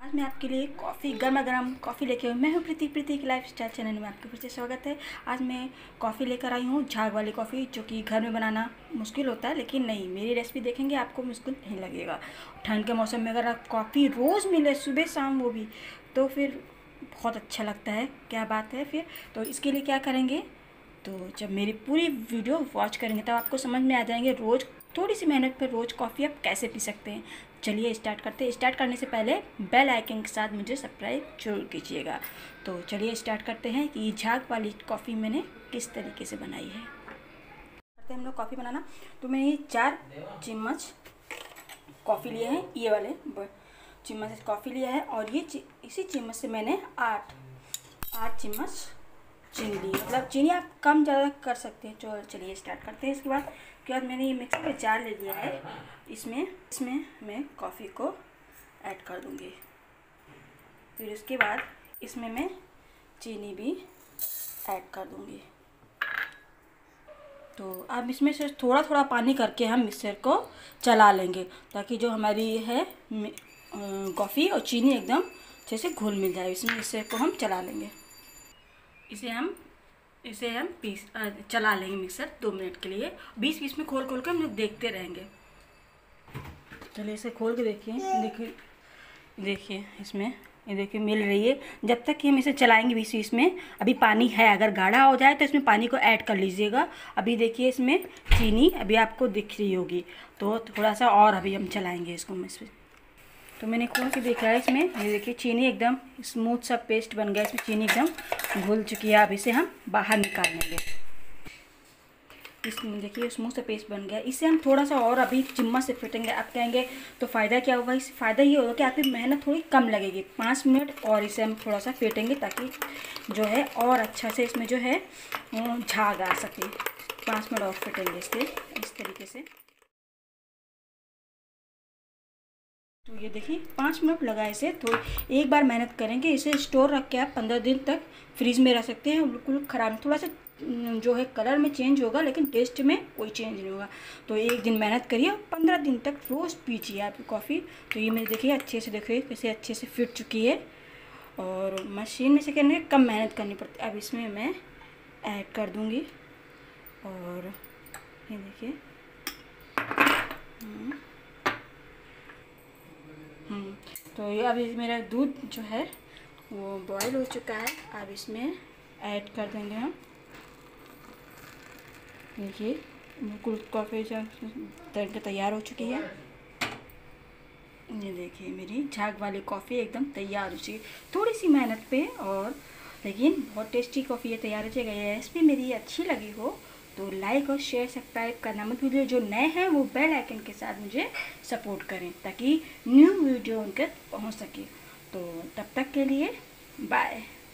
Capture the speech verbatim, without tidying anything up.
आज मैं आपके लिए कॉफ़ी गर्मा गर्म कॉफ़ी लेके आई हूँ। मैं हूँ प्रीति प्रीति की लाइफ स्टाइल चैनल में आपके फिर से स्वागत है। आज मैं कॉफ़ी लेकर आई हूँ झाग वाली कॉफ़ी, जो कि घर में बनाना मुश्किल होता है, लेकिन नहीं, मेरी रेसिपी देखेंगे आपको मुश्किल नहीं लगेगा। ठंड के मौसम में अगर आप कॉफ़ी रोज़ मिले सुबह शाम वो भी, तो फिर बहुत अच्छा लगता है। क्या बात है फिर। तो इसके लिए क्या करेंगे, तो जब मेरी पूरी वीडियो वॉच करेंगे तब आपको समझ में आ जाएंगे रोज़ थोड़ी सी मेहनत पर रोज़ कॉफ़ी आप कैसे पी सकते हैं। चलिए स्टार्ट करते हैं। स्टार्ट करने से पहले बेल आइकन के साथ मुझे सब्सक्राइब जरूर कीजिएगा। तो चलिए स्टार्ट करते हैं कि झाग वाली कॉफ़ी मैंने किस तरीके से बनाई है। करते हैं हम लोग कॉफ़ी बनाना। तो मैंने ये चार चम्मच कॉफ़ी लिए हैं, ये वाले चम्मच से कॉफ़ी लिया है, और ये इसी चम्मच से मैंने आठ आठ चम्मच चीनी ली। मतलब चीनी आप कम ज़्यादा कर सकते हैं। चलो चलिए स्टार्ट करते हैं। इसके बाद उसके बाद मैंने ये मिक्सर का जार ले लिया है। इसमें इसमें मैं कॉफ़ी को ऐड कर दूँगी। फिर उसके बाद इसमें मैं चीनी भी ऐड कर दूँगी। तो अब इसमें से थोड़ा थोड़ा पानी करके हम मिक्सर को चला लेंगे, ताकि जो हमारी है कॉफ़ी और चीनी एकदम अच्छे से घुल मिल जाए। इसमें मिक्सर को हम चला लेंगे। इसे हम इसे हम पीस चला लेंगे मिक्सर दो मिनट के लिए। बीच बीच में खोल खोल के हम लोग देखते रहेंगे। चलिए इसे खोल के देखिए। देखिए देखिए इसमें ये देखिए मिल रही है। जब तक कि हम इसे चलाएंगे बीच बीच में, अभी पानी है, अगर गाढ़ा हो जाए तो इसमें पानी को ऐड कर लीजिएगा। अभी देखिए इसमें चीनी अभी आपको दिख रही होगी, तो थोड़ा सा और अभी हम चलाएँगे इसको। इसमें तो मैंने खोल के देखा है, इसमें ये देखिए चीनी एकदम स्मूथ सा पेस्ट बन गया। इसमें चीनी एकदम घुल चुकी है। अब इसे हम बाहर निकाल लेंगे। इसमें देखिए स्मूथ सा पेस्ट बन गया। इसे हम थोड़ा सा और अभी चम्मच से फेंटेंगे। आप कहेंगे तो फ़ायदा क्या होगा? इससे फ़ायदा ये होगा कि आपकी मेहनत थोड़ी कम लगेगी। पाँच मिनट और इसे हम थोड़ा सा फेंटेंगे, ताकि जो है और अच्छा से इसमें जो है झाग आ सके। पाँच मिनट और फेंटेंगे इसके इस तरीके से। तो ये देखिए पाँच मिनट लगा इसे। तो एक बार मेहनत करेंगे, इसे स्टोर रख के आप पंद्रह दिन तक फ्रीज में रख सकते हैं। बिल्कुल ख़राब, थोड़ा सा जो है कलर में चेंज होगा, लेकिन टेस्ट में कोई चेंज नहीं होगा। तो एक दिन मेहनत करिए और पंद्रह दिन तक रोज़ पीजिए आपकी कॉफ़ी। तो ये मेरे देखिए अच्छे से देखिए कैसे अच्छे से फिट चुकी है, और मशीन में से करने कम मेहनत करनी पड़ती है। अब इसमें मैं ऐड कर दूँगी, और ये देखिए तो ये अभी मेरा दूध जो है वो बॉईल हो चुका है। अब इसमें ऐड कर देंगे हम। देखिए बिल्कुल कॉफ़ी जो तैर के तैयार हो चुकी है। ये देखिए मेरी झाग वाली कॉफ़ी एकदम तैयार हो चुकी है। थोड़ी सी मेहनत पे, और लेकिन बहुत टेस्टी कॉफ़ी ये तैयार हो जाएगा। ये रेसिपी मेरी अच्छी लगी हो तो लाइक और शेयर सब्सक्राइब करना मत भूलिए। जो नए हैं वो बेल आइकन के साथ मुझे सपोर्ट करें, ताकि न्यू वीडियो उनके पहुंच सके। तो तब तक के लिए बाय।